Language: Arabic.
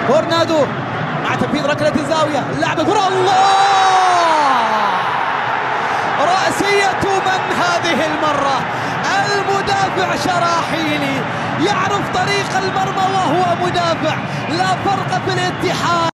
فورنادو مع تنفيذ ركلة الزاوية، اللعب كرة، الله! رأسية من هذه المرة؟ المدافع شراحيلي يعرف طريق المرمى وهو مدافع، لا فرق في الاتحاد.